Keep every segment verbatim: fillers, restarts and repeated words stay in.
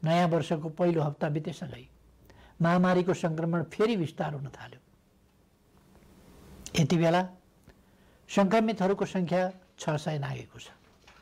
नयाँ वर्षको पहिलो हप्ता बितेसँगै महामारीको संक्रमण फेरि विस्तार हुन थाल्यो। यति बेला संक्रमितहरूको संख्या छ सय नागेको छ।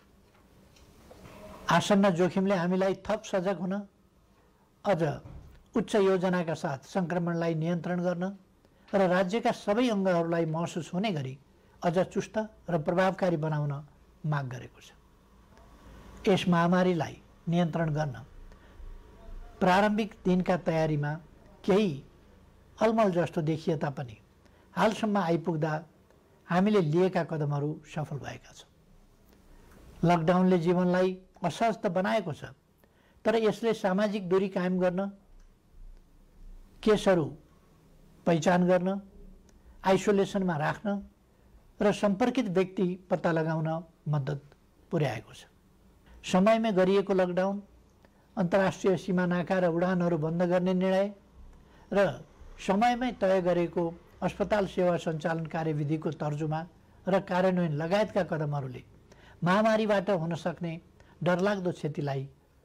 आसन्न जोखिमले हामीलाई थप सजग हुन, अझ उच्च योजनाका साथ संक्रमणलाई नियन्त्रण गर्न र राज्यका सबै अङ्गहरूलाई महसुस हुने गरी अझ चुस्त र प्रभावकारी बनाउन माग गरेको छ। यस महामारीलाई नियन्त्रण गर्न प्रारम्भिक दिनका तयारीमा केही अलमल जस्तो देखिए तापनि हालसम्म आइपुग्दा हामीले लिएका कदमहरू सफल भएका छन्। लकडाउनले जीवनलाई असहज त बनाएको छ, तर यसले सामाजिक दूरी कायम गर्न, केसहरू पहिचान गर्न, आइसोलेसनमा राख्न र सम्पर्कित व्यक्ति पत्ता लगाउन मद्दत पुर्याएको छ। समयमै गरिएको लकडाउन, अन्तर्राष्ट्रिय सीमा नाका र उडानहरू बन्द गर्ने निर्णय र समयमै तय गरेको अस्पताल सेवा सञ्चालन कार्यविधिको तर्जुमा र कार्यान्वयन लगायतका कदमहरूले महामारीबाट हुन सक्ने डरलाग्दो क्षतिलाई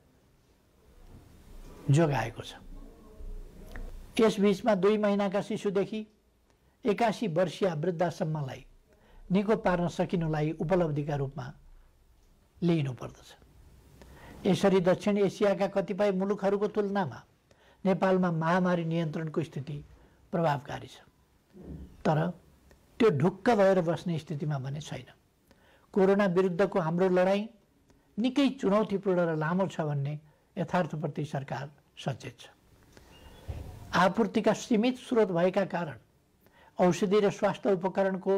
जोगाएको छ। यसबीचमा दुई महिनाका शिशुदेखि एकासी वर्षीय वृद्धासम्मलाई निको पार्न सकिनुलाई उपलब्धिका रूपमा लिइनुपर्दछ। यसरी दक्षिण एसियाका कतिपय मुलुकहरूको तुलनामा नेपालमा महामारी नियन्त्रणको स्थिति प्रभावकारी छ, तर त्यो ढुक्क भएर बस्ने स्थितिमा भने छैन। कोरोना विरुद्धको हाम्रो लडाईँ निकै चुनौतीपूर्ण र लामो छ भन्ने यथार्थप्रति सरकार सचेत छ। आपूर्तिका सीमित स्रोत भएका कारण औषधि र स्वास्थ्य उपकरणको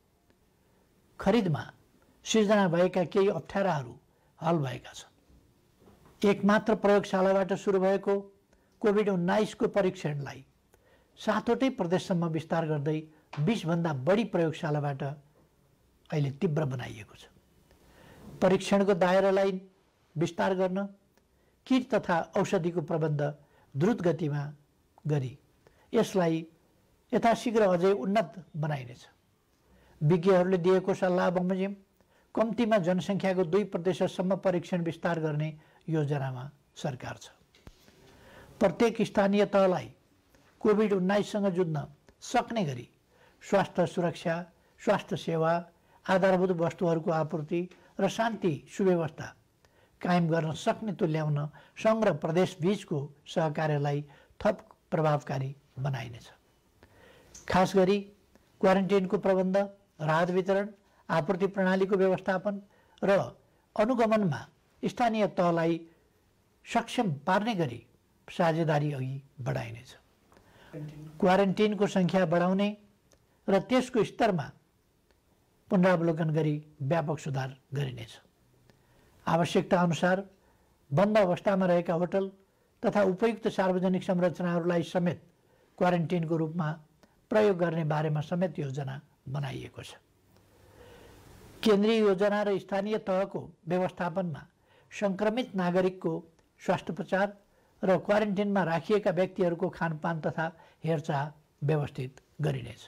खरिदमा सिर्जना भएका केही अप्ठ्याराहरू हल भएका छन्। एकमात्र प्रयोगशालाबाट सुरु भएको कोभिड उन्नाइस को परीक्षणलाई सातवटै प्रदेशसम्म विस्तार गर्दै बीस भन्दा बढी प्रयोगशालाबाट अहिले तीव्र बनाइएको छ। परीक्षणको दायरालाई विस्तार गर्न किट तथा औषधिको प्रबन्ध द्रुत गतिमा गरी यसलाई यथाशीघ्र अझै उन्नत बनाइनेछ। विज्ञहरूले दिएको सल्लाह बमोजिम कम्तीमा जनसङ्ख्याको दुई प्रतिशतसम्म परीक्षण विस्तार गर्ने योजनामा सरकार छ। प्रत्येक स्थानीय तहलाई कोभिड उन्नाइससँग जुझ्न सक्ने गरी स्वास्थ्य सुरक्षा, स्वास्थ्य सेवा, आधारभूत वस्तुहरूको आपूर्ति र शान्ति सुव्यवस्था कायम गर्न सक्ने तुल्याउन सङ्घ र प्रदेश बीचको सहकार्यलाई थप प्रभावकारी बनाइनेछ। खास गरी क्वारेन्टाइनको प्रबन्ध, राहत वितरण, आपूर्ति प्रणालीको व्यवस्थापन र अनुगमनमा स्थानीय तहलाई सक्षम पार्ने गरी साझेदारी अघि बढाइनेछ। क्वारेन्टाइनको सङ्ख्या बढाउने र त्यसको स्तरमा पुनरावलोकन गरी व्यापक सुधार गरिनेछ। आवश्यकता अनुसार बन्द अवस्थामा रहेका होटल तथा उपयुक्त सार्वजनिक संरचनाहरूलाई समेत क्वारेन्टाइनको रूपमा प्रयोग गर्ने बारेमा समेत योजना बनाइएको छ। केन्द्रीय योजना र स्थानीय तहको व्यवस्थापनमा सङ्क्रमित नागरिकको स्वास्थ्योपचार र क्वारेन्टाइनमा राखिएका व्यक्तिहरूको खानपान तथा हेरचाह व्यवस्थित गरिनेछ।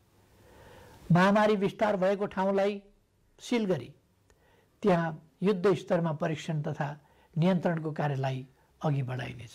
महामारी विस्तार भएको ठाउँलाई सिल गरी त्यहाँ युद्ध स्तरमा परीक्षण तथा नियन्त्रणको कार्यलाई अघि बढाइनेछ।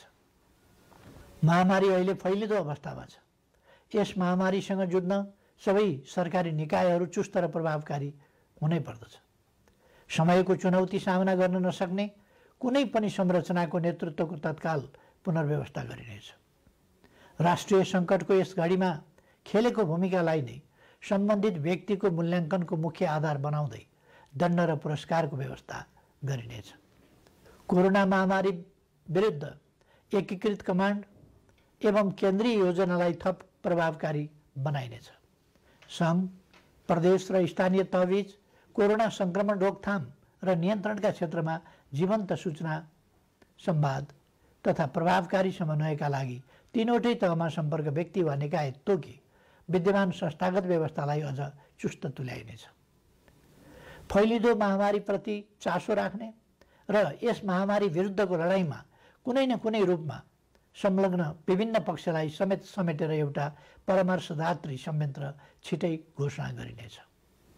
महामारी अहिले फैलिँदो अवस्थामा छ। यस महामारीसँग जुझ्न सबै सरकारी निकायहरू चुस्त र प्रभावकारी हुनै पर्दछ। समयको चुनौती सामना गर्न नसक्ने कुनै पनि संरचनाको नेतृत्वको तत्काल पुनर्व्यवस्था गरिनेछ। राष्ट्रिय सङ्कटको यस घडीमा खेलेको भूमिकालाई नै सम्बन्धित व्यक्तिको मूल्याङ्कनको मुख्य आधार बनाउँदै दण्ड र पुरस्कारको व्यवस्था गरिनेछ। कोरोना महामारी विरुद्ध एकीकृत कमान्ड एवं केन्द्रीय योजनालाई थप प्रभावकारी बनाइनेछ। सङ्घ, प्रदेश र स्थानीय तहबीच कोरोना सङ्क्रमण रोकथाम र नियन्त्रणका क्षेत्रमा जीवन्त सूचना, संवाद तथा प्रभावकारी समन्वयका लागि तीनवटै तहमा सम्पर्क व्यक्ति वा निकाय तोकी विद्यमान संस्थागत व्यवस्थालाई अझ चुस्त तुल्याइनेछ। फैलिँदो महामारीप्रति चासो राख्ने र यस महामारी विरुद्धको लडाइँमा कुनै न कुनै रूपमा संलग्न विभिन्न पक्षलाई समेत समेटेर एउटा परामर्शदात्री संयन्त्र छिटै घोषणा गरिनेछ।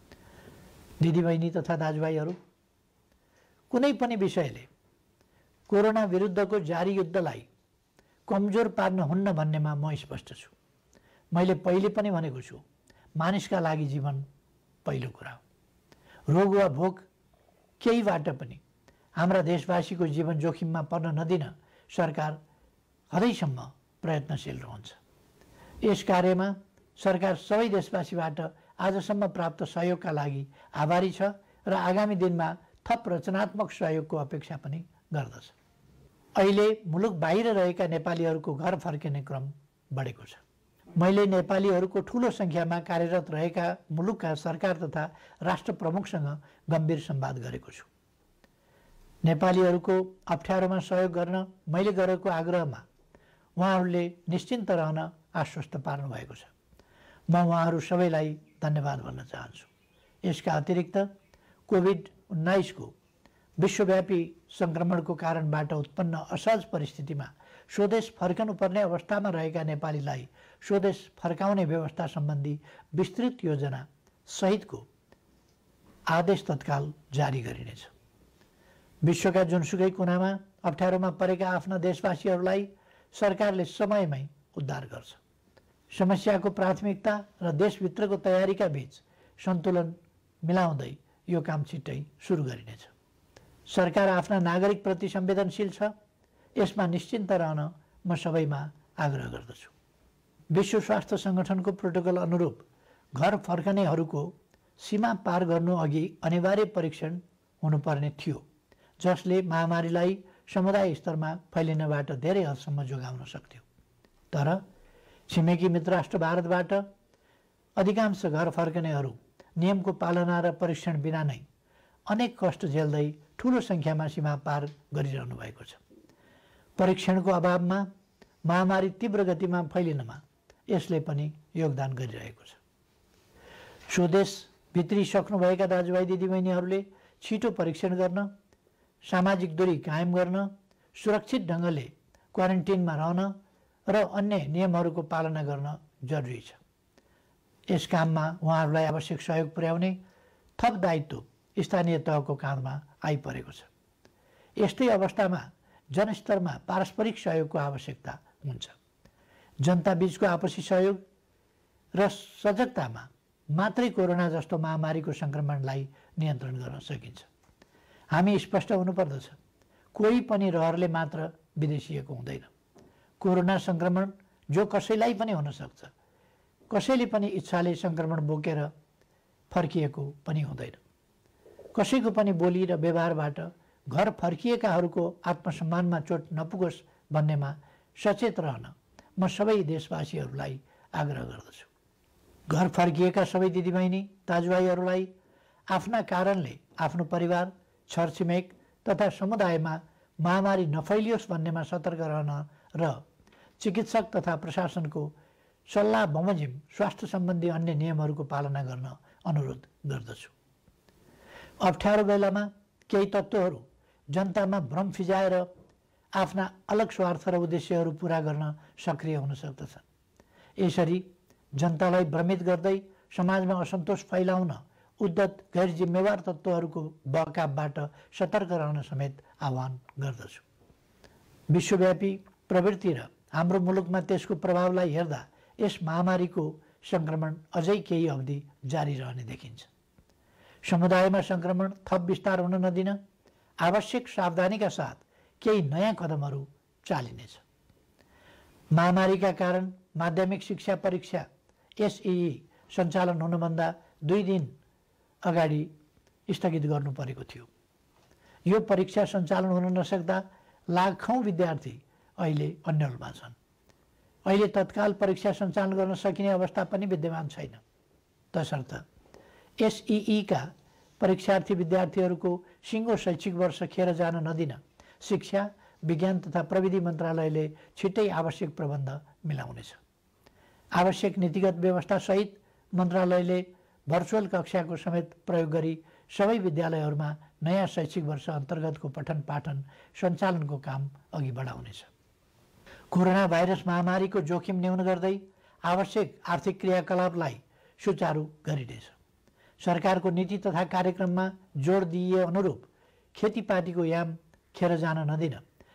दिदीबहिनी तथा दाजुभाइहरू, कुनै पनि विषयले कोरोना विरुद्धको जारी युद्धलाई कमजोर पार्न हुन्न भन्नेमा म स्पष्ट छु। मैले पहिले पनि भनेको छु, मानिसका लागि जीवन पहिलो कुरा हो। रोग वा भोग केहीबाट पनि हाम्रा देशवासीको जीवन जोखिममा पर्न नदिन सरकार हदैसम्म प्रयत्नशील रहन्छ। यस कार्यमा सरकार सबै देशवासीबाट आजसम्म प्राप्त सहयोगका लागि आभारी छ र आगामी दिनमा थप रचनात्मक सहयोगको अपेक्षा पनि गर्दछ। अहिले मुलुक बाहिर रहेका नेपालीहरूको घर फर्किने क्रम बढेको छ। मैले नेपालीहरूको ठूलो संख्यामा कार्यरत रहेका मुलुकका सरकार तथा राष्ट्र प्रमुखसँग गम्भीर संवाद गरेको छु। नेपालीहरूको अप्ठ्यारोमा सहयोग गर्न मैले गरेको आग्रहमा उहाँहरूले निश्चिन्त रहन आश्वस्त पार्नु भएको छ। म उहाँहरू सबैलाई धन्यवाद भन्न चाहन्छु। यसका अतिरिक्त कोभिड उन्नाइस को विश्वव्यापी संक्रमणको कारणबाट उत्पन्न असहज परिस्थितिमा स्वदेश फर्कनुपर्ने अवस्थामा रहेका नेपालीलाई स्वदेश फर्काउने व्यवस्था सम्बन्धी विस्तृत योजना सहितको आदेश तत्काल जारी गरिनेछ। विश्वका जुनसुकै कुनामा अप्ठ्यारोमा परेका आफ्ना देशवासीहरूलाई सरकारले समयमै उद्धार गर्छ। समस्याको प्राथमिकता र देशभित्रको तयारीका बीच सन्तुलन मिलाउँदै यो काम छिट्टै सुरु गरिनेछ। सरकार आफ्ना नागरिकप्रति संवेदनशील छ, यसमा निश्चिन्त रहन म सबैमा आग्रह गर्दछु। विश्व स्वास्थ्य संगठनको प्रोटोकल अनुरूप घर फर्कनेहरूको सीमा पार गर्नु अघि अनिवार्य परीक्षण हुनुपर्ने थियो, जसले महामारीलाई समुदाय स्तरमा फैलिनबाट धेरै हदसम्म जोगाउन सक्थ्यो। तर छिमेकी मित्र राष्ट्र भारतबाट अधिकांश घर फर्कनेहरू नियमको पालना र परीक्षण बिना नै अनेक कष्ट झेल्दै ठूलो संख्यामा सीमा पार गरिरहनु भएको छ। परीक्षणको अभावमा महामारी तीव्र गतिमा फैलिनमा यसले पनि योगदान गरिरहेको छ। स्वदेश भित्रिसक्नुभएका दाजुभाइ दिदीबहिनीहरूले छिटो परीक्षण गर्न, सामाजिक दूरी कायम गर्न, सुरक्षित ढङ्गले क्वारेन्टिनमा रहन र अन्य नियमहरूको पालना गर्न जरुरी छ। यस काममा उहाँहरूलाई आवश्यक सहयोग पुर्याउने थप दायित्व स्थानीय तहको काँधमा आइपरेको छ। यस्तै अवस्थामा जनस्तरमा पारस्परिक सहयोगको आवश्यकता हुन्छ। जनता बीचको आपसी सहयोग र सजगतामा मात्रै कोरोना जस्तो महामारीको संक्रमणलाई नियन्त्रण गर्न सकिन्छ। हामी स्पष्ट हुनुपर्दछ, कोही पनि रहरले मात्र विदेशिएको हुँदैन। कोरोना संक्रमण जो कसैलाई पनि हुन सक्छ, कसैले पनि इच्छाले संक्रमण बोकेर फर्किएको पनि हुँदैन। कसैको पनि बोली र व्यवहारबाट घर फर्किएकाहरूको आत्मसम्मानमा चोट नपुगोस् भन्नेमा सचेत रहन म सबै देशवासीहरूलाई आग्रह गर्दछु। घर फर्किएका सबै दिदीबहिनी दाजुभाइहरूलाई आफ्ना कारणले आफ्नो परिवार, छरछिमेक तथा समुदायमा महामारी नफैलियोस् भन्नेमा सतर्क रहन र चिकित्सक तथा प्रशासनको सल्लाह बमोजिम स्वास्थ्य सम्बन्धी अन्य नियमहरूको पालना गर्न अनुरोध गर्दछु। अप्ठ्यारो बेलामा केही तत्त्वहरू जनतामा भ्रम फिजाएर आफ्ना अलग स्वार्थ र उद्देश्यहरू पुरा गर्न सक्रिय हुन सक्दछन्। यसरी जनतालाई भ्रमित गर्दै समाजमा असन्तोष फैलाउन उद्धत गैर जिम्मेवार तत्त्वहरूको बहकावबाट सतर्क रहन समेत आह्वान गर्दछु। विश्वव्यापी प्रवृत्ति र हाम्रो मुलुकमा त्यसको प्रभावलाई हेर्दा यस महामारीको संक्रमण अझै केही अवधि जारी रहने देखिन्छ। समुदायमा संक्रमण थप विस्तार हुन नदिन आवश्यक सावधानीका साथ केही नयाँ कदमहरू चालिनेछ। महामारीका कारण माध्यमिक शिक्षा परीक्षा एसईई सञ्चालन हुनुभन्दा दुई दिन अगाडि स्थगित गर्नु परेको थियो। यो परीक्षा सञ्चालन हुन नसक्दा लाखौं विद्यार्थी अहिले अन्यलमा छन्। अहिले तत्काल परीक्षा सञ्चालन गर्न सकिने अवस्था पनि विद्यमान छैन। तसर्थ एसईई का परीक्षार्थी विद्यार्थीहरूको सिङ्गो शैक्षिक वर्ष खेर जान नदिन शिक्षा, विज्ञान तथा प्रविधि मन्त्रालयले छिट्टै आवश्यक प्रबन्ध मिलाउनेछ। आवश्यक नीतिगत व्यवस्था सहित मन्त्रालयले भर्चुअल कक्षाको समेत प्रयोग गरी सबै विद्यालयहरूमा नयाँ शैक्षिक वर्ष अन्तर्गतको पठन पाठन सञ्चालनको काम अघि बढाउनेछ। कोरोना भाइरस महामारीको जोखिम न्यून गर्दै आवश्यक आर्थिक क्रियाकलापलाई सुचारू गरिनेछ। सरकारको नीति तथा कार्यक्रममा जोड दिइए अनुरूप खेतीपातीको याम खेर जान नदिन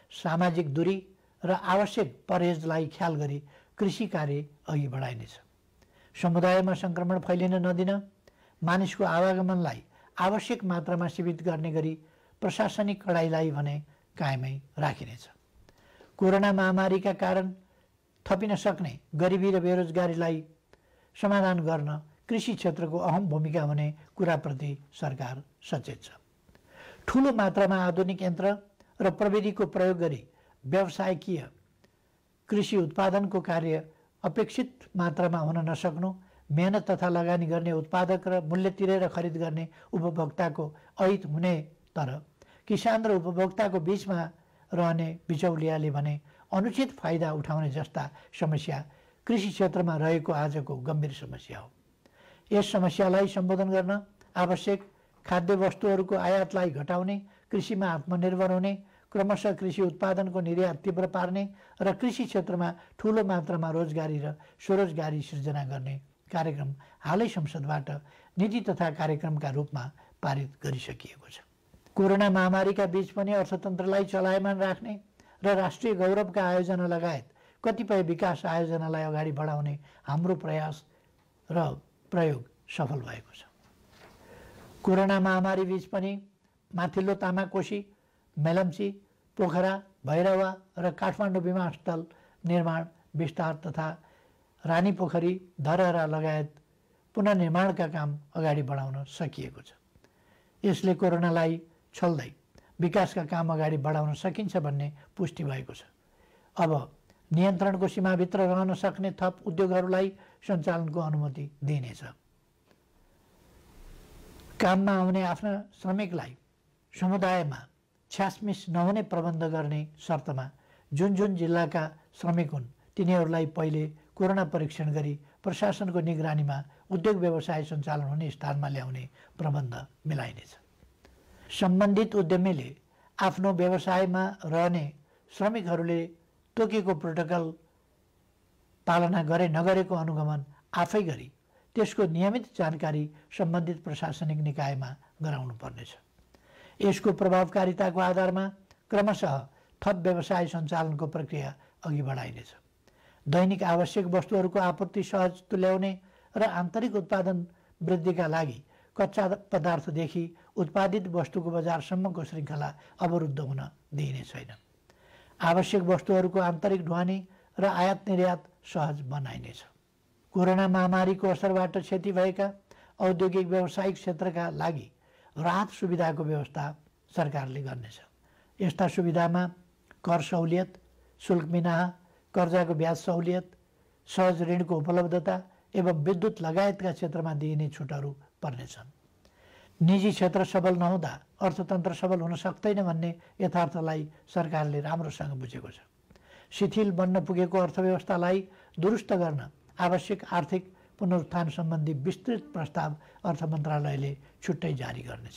सामाजिक दूरी र आवश्यक परहेजलाई ख्याल गरी कृषि कार्य अघि बढाइनेछ। समुदायमा सङ्क्रमण फैलिन नदिन मानिसको आवागमनलाई आवश्यक मात्रामा सीमित गर्ने गरी प्रशासनिक कडाइलाई भने कायमै राखिनेछ। कोरोना महामारीका कारण थपिन सक्ने गरिबी र बेरोजगारीलाई समाधान गर्न कृषि क्षेत्रको अहम भूमिका हुने कुराप्रति सरकार सचेत छ। ठुलो मात्रामा आधुनिक यन्त्र र प्रविधिको प्रयोग गरी व्यावसायिकीय कृषि उत्पादनको कार्य अपेक्षित मात्रामा हुन नसक्नु, मेहनत तथा लगानी गर्ने उत्पादक र मूल्य तिरेर खरिद गर्ने उपभोक्ताको अहित हुने, तर किसान र उपभोक्ताको बीचमा रहने बिचौलियाले भने अनुचित फाइदा उठाउने जस्ता समस्या कृषि क्षेत्रमा रहेको आजको गम्भीर समस्या हो। यस समस्यालाई सम्बोधन गर्न आवश्यक खाद्य वस्तुहरूको आयातलाई घटाउने, कृषिमा आत्मनिर्भर हुने, क्रमशः कृषि उत्पादनको निर्यात तीव्र पार्ने र कृषि क्षेत्रमा ठुलो मात्रामा रोजगारी र स्वरोजगारी सृजना गर्ने कार्यक्रम हालै संसदबाट नीति तथा कार्यक्रमका रूपमा पारित गरिसकिएको छ। कोरोना महामारीका बीच पनि अर्थतन्त्रलाई चलायमान राख्ने र राष्ट्रिय गौरवका आयोजना लगायत कतिपय विकास आयोजनालाई अगाडि बढाउने हाम्रो प्रयास र प्रयोग सफल भएको छ। कोरोना महामारी बीच पनि माथिल्लो तामाकोशी, मेलम्ची, पोखरा, भैरवा र काठमाडौँ विमानस्थल निर्माण विस्तार तथा रानी पोखरी, धरहरा लगायत पुनर्निर्माणका काम अगाडि बढाउन सकिएको छ। यसले कोरोनालाई छल्दै विकासका काम अगाडि बढाउन सकिन्छ भन्ने पुष्टि भएको छ। अब नियन्त्रणको सीमाभित्र रहन सक्ने थप उद्योगहरूलाई सञ्चालनको अनुमति दिइनेछ। काममा आउने आफ्ना श्रमिकलाई समुदायमा छ्यासमिस नहुने प्रबन्ध गर्ने शर्तमा जुन जुन जिल्लाका श्रमिक हुन् तिनीहरूलाई पहिले कोरोना परीक्षण गरी प्रशासनको निगरानीमा उद्योग व्यवसाय सञ्चालन हुने स्थानमा ल्याउने प्रबन्ध मिलाइनेछ। सम्बन्धित उद्यमीले आफ्नो व्यवसायमा रहने श्रमिकहरूले तोकेको प्रोटोकल पालना गरे नगरेको अनुगमन आफै गरी त्यसको नियमित जानकारी सम्बन्धित प्रशासनिक निकायमा गराउनु पर्नेछ। यसको प्रभावकारिताको आधारमा क्रमशः थप व्यवसाय सञ्चालनको प्रक्रिया अघि बढाइनेछ। दैनिक आवश्यक वस्तुहरूको आपूर्ति सहज तुल्याउने र आन्तरिक उत्पादन वृद्धिका लागि कच्चा पदार्थदेखि उत्पादित वस्तुको बजारसम्मको श्रृङ्खला अवरुद्ध हुन दिइने छैन। आवश्यक वस्तुहरूको आन्तरिक ढुवानी र आयात निर्यात सहज बनाइनेछ। कोरोना महामारीको असरबाट क्षति भएका औद्योगिक व्यावसायिक क्षेत्रका लागि राहत सुविधाको व्यवस्था सरकारले गर्नेछ। यस्ता सुविधामा कर सहुलियत, शुल्क मिनाहा, कर्जाको ब्याज सहुलियत, सहज ऋणको उपलब्धता एवं विद्युत लगायतका क्षेत्रमा दिइने छुटहरू पर्नेछन्। निजी क्षेत्र सबल नहुँदा अर्थतन्त्र सबल हुन सक्दैन भन्ने यथार्थलाई सरकारले राम्रोसँग बुझेको छ। शिथिल बन्न पुगेको अर्थव्यवस्थालाई दुरुस्त गर्न आवश्यक आर्थिक पुनरुत्थान सम्बन्धी विस्तृत प्रस्ताव अर्थ मन्त्रालयले छुट्टै जारी गर्नेछ।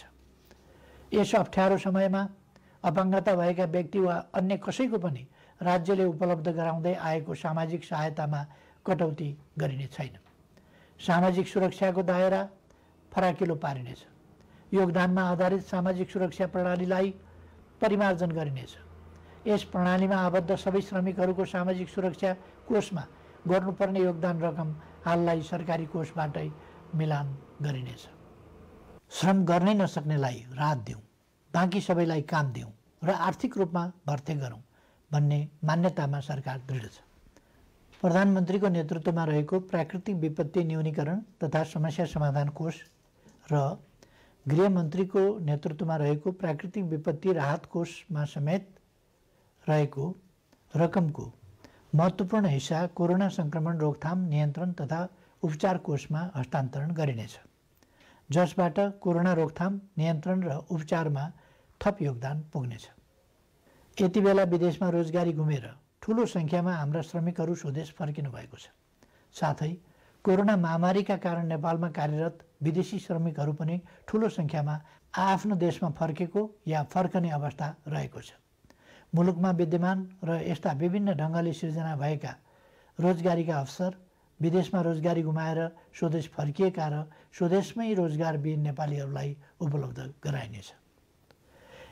यस अप्ठ्यारो समयमा अपाङ्गता भएका व्यक्ति वा अन्य कसैको पनि राज्यले उपलब्ध गराउँदै आएको सामाजिक सहायतामा कटौती गरिने छैन। सामाजिक सुरक्षाको दायरा फराकिलो पारिनेछ। योगदानमा आधारित सामाजिक सुरक्षा प्रणालीलाई परिमार्जन गरिनेछ। यस प्रणालीमा आबद्ध सबै श्रमिकहरूको सामाजिक सुरक्षा कोषमा गर्नुपर्ने योगदान रकम हाललाई सरकारी कोषबाटै मिलान गरिनेछ। श्रम गर्नै नसक्नेलाई राहत दिउँ, बाँकी सबैलाई काम दिउँ र आर्थिक रूपमा भर्ती गरौँ भन्ने मान्यतामा सरकार दृढ छ। प्रधानमन्त्रीको नेतृत्वमा रहेको प्राकृतिक विपत्ति न्यूनीकरण तथा समस्या समाधान कोष र गृहमन्त्रीको नेतृत्वमा रहेको प्राकृतिक विपत्ति राहत कोषमा समेत रहेको रकमको महत्त्वपूर्ण हिस्सा कोरोना सङ्क्रमण रोकथाम नियन्त्रण तथा उपचार कोषमा हस्तान्तरण गरिनेछ, जसबाट कोरोना रोकथाम नियन्त्रण र उपचारमा थप योगदान पुग्नेछ। यति बेला विदेशमा रोजगारी गुमेर ठुलो सङ्ख्यामा हाम्रा श्रमिकहरू स्वदेश फर्किनु भएको छ। साथै कोरोना महामारीका कारण नेपालमा कार्यरत विदेशी श्रमिकहरू पनि ठुलो सङ्ख्यामा आफ्नो देशमा फर्केको या फर्कने अवस्था रहेको छ। मुलुकमा विद्यमान र यस्ता विभिन्न ढङ्गले सिर्जना भएका रोजगारीका अवसर, विदेशमा रोजगारी गुमाएर स्वदेश फर्किएका र स्वदेशमै रोजगारविहीन नेपालीहरूलाई उपलब्ध गराइनेछ।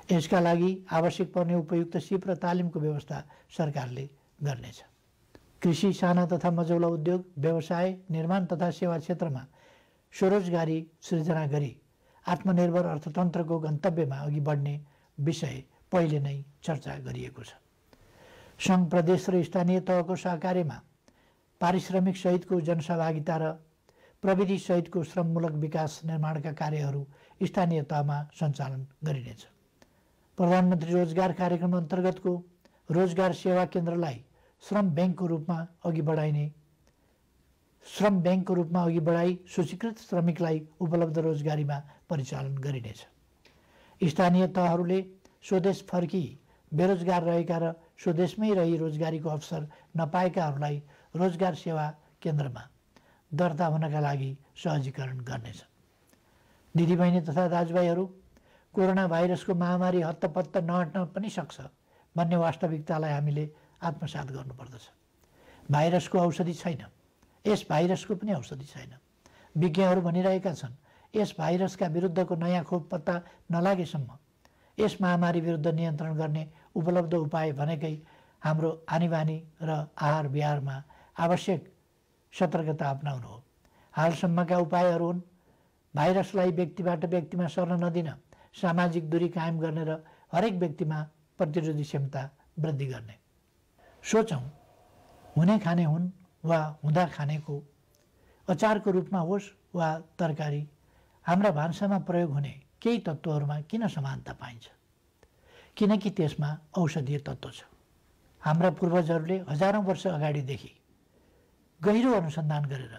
यसका लागि आवश्यक पर्ने उपयुक्त सिप र तालिमको व्यवस्था सरकारले गर्नेछ। कृषि, साना तथा मझौला उद्योग, व्यवसाय, निर्माण तथा सेवा क्षेत्रमा स्वरोजगारी सृजना गरी आत्मनिर्भर अर्थतन्त्रको गन्तव्यमा अघि बढ्ने विषय पहिले नै चर्चा गरिएको छ। सङ्घ, प्रदेश र स्थानीय तहको सहकार्यमा पारिश्रमिक सहितको जनसहभागिता र प्रविधि सहितको श्रममूलक विकास निर्माणका कार्यहरू स्थानीय तहमा सञ्चालन गरिनेछ। प्रधानमन्त्री रोजगार कार्यक्रम अन्तर्गतको रोजगार सेवा केन्द्रलाई श्रम ब्याङ्कको रूपमा अघि बढाइने श्रम ब्याङ्कको रूपमा अघि बढाई सूचीकृत श्रमिकलाई उपलब्ध रोजगारीमा परिचालन गरिनेछ। स्थानीय तहहरूले स्वदेश फर्की बेरोजगार रहेका र स्वदेशमै रही रोजगारीको अवसर नपाएकाहरूलाई रोजगार सेवा केन्द्रमा दर्ता हुनका लागि सहजीकरण गर्नेछ। दिदीबहिनी तथा दाजुभाइहरू, कोरोना भाइरसको महामारी हत्तपत्त नहट्न पनि सक्छ भन्ने वास्तविकतालाई हामीले आत्मसात गर्नुपर्दछ। भाइरसको औषधि छैन, यस भाइरसको पनि औषधि छैन। विज्ञहरू भनिरहेका छन् यस भाइरसका विरुद्धको नयाँ खोप पत्ता नलागेसम्म यस महामारी विरुद्ध नियन्त्रण गर्ने उपलब्ध उपाय भनेकै हाम्रो आनीबानी र आहार विहारमा आवश्यक सतर्कता अपनाउनु हो। हालसम्मका उपायहरू हुन् भाइरसलाई व्यक्तिबाट व्यक्तिमा सर्न नदिन, सामाजिक दूरी कायम गर्ने र हरेक व्यक्तिमा प्रतिरोधी क्षमता वृद्धि गर्ने। सोचौँ, हुने खाने हुन् वा हुँदा खानेको अचारको रूपमा होस् वा तरकारी, हाम्रा भान्सामा प्रयोग हुने केही तत्त्वहरूमा किन समानता पाइन्छ? किनकि त्यसमा औषधीय तत्त्व छ। हाम्रा पूर्वजहरूले हजारौँ वर्ष अगाडिदेखि गहिरो अनुसन्धान गरेर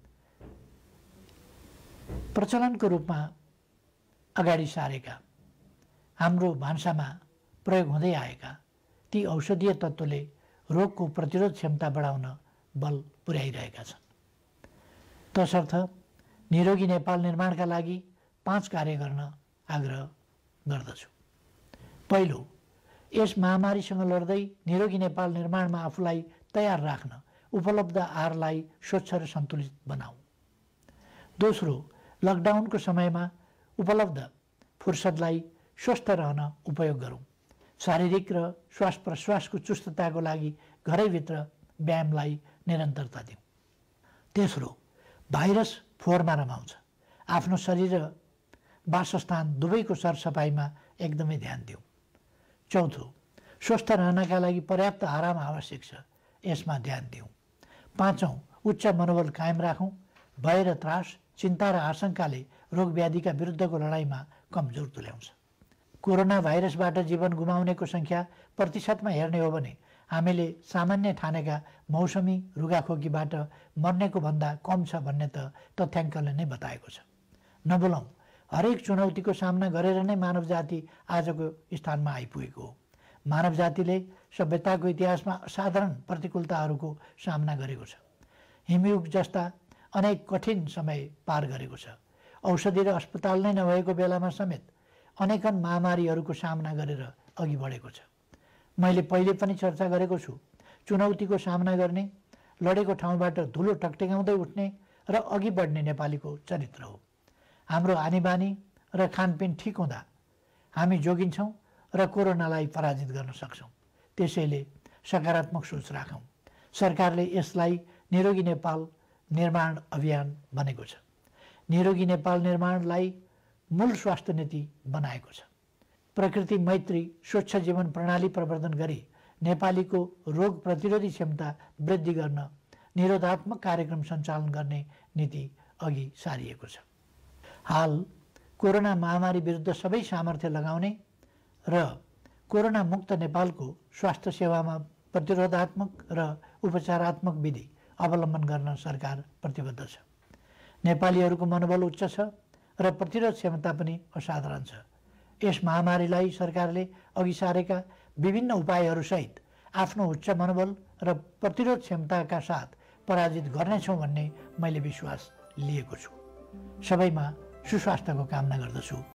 प्रचलनको रूपमा अगाडि सारेका हाम्रो भान्सामा प्रयोग हुँदै आएका ती औषधीय तत्त्वले रोगको प्रतिरोध क्षमता बढाउन बल पुर्याइरहेका छन्। तसर्थ निरोगी नेपाल निर्माणका लागि पाँच कार्य गर्न आग्रह गर्दछु। पहिलो, यस महामारीसँग लड्दै निरोगी नेपाल निर्माणमा आफूलाई तयार राख्न उपलब्ध आहारलाई स्वच्छ र सन्तुलित बनाऊ। दोस्रो, लकडाउनको समयमा उपलब्ध फुर्सदलाई स्वस्थ रहन उपयोग गरौँ। शारीरिक र श्वास प्रश्वासको चुस्तताको लागि घरैभित्र व्यायामलाई निरन्तरता दिउँ। तेस्रो, भाइरस फोहोरमा रमाउँछ। आफ्नो शरीर र वासस्थान दुवैको सरसफाइमा एकदमै ध्यान दिउँ। चौथो, स्वस्थ रहनका लागि पर्याप्त आराम आवश्यक छ, यसमा ध्यान दिउँ। पाँचौँ, उच्च मनोबल कायम राखौँ। भय र त्रास, चिन्ता र आशंकाले रोगव्याधिका विरुद्धको लडाइँमा कमजोर तुल्याउँछ। कोरोना भाइरसबाट जीवन गुमाउनेको सङ्ख्या प्रतिशतमा हेर्ने हो भने हामीले सामान्य ठानेका मौसमी रुगाखोकीबाट मर्नेको भन्दा कम छ भन्ने त तथ्याङ्कले नै बताएको छ। नबोलौँ, हरेक चुनौतीको सामना गरेर नै मानव जाति आजको स्थानमा आइपुगेको हो। मानव जातिले सभ्यताको इतिहासमा असाधारण प्रतिकूलताहरूको सामना गरेको छ। हिमयुग जस्ता अनेक कठिन समय पार गरेको छ। औषधि र अस्पताल नै नभएको बेलामा समेत अनेकन महामारीहरूको सामना गरेर अघि बढेको छ। मैले पहिले पनि चर्चा गरेको छु, चुनौतीको सामना गर्ने, लडेको ठाउँबाट धुलो टकटकाउँदै उठ्ने र अघि बढ्ने नेपालीको चरित्र हो। हाम्रो आनीबानी र खानपिन ठिक हुँदा हामी जोगिन्छौँ र कोरोनालाई पराजित गर्न सक्छौँ। त्यसैले सकारात्मक सोच राखौँ। सरकारले यसलाई निरोगी नेपाल निर्माण अभियान भनेको छ। निरोगी नेपाल निर्माणलाई मूल स्वास्थ्य नीति बनाएको छ। प्रकृति मैत्री स्वच्छ जीवन प्रणाली प्रवर्धन गरी नेपालीको रोग प्रतिरोधी क्षमता वृद्धि गर्न निरोधात्मक कार्यक्रम सञ्चालन गर्ने नीति अघि सारिएको छ। हाल कोरोना महामारी विरुद्ध सबै सामर्थ्य लगाउने र कोरोना मुक्त नेपालको स्वास्थ्य सेवामा प्रतिरोधात्मक र उपचारात्मक विधि अवलम्बन गर्न सरकार प्रतिबद्ध छ। नेपालीहरूको मनोबल उच्च छ र प्रतिरोध क्षमता पनि असाधारण छ। यस महामारीलाई सरकारले अघि सारेका विभिन्न उपायहरूसहित आफ्नो उच्च मनोबल र प्रतिरोध क्षमताका साथ पराजित गर्नेछौँ भन्ने मैले विश्वास लिएको छु। सबैमा सुस्वास्थ्यको कामना गर्दछु।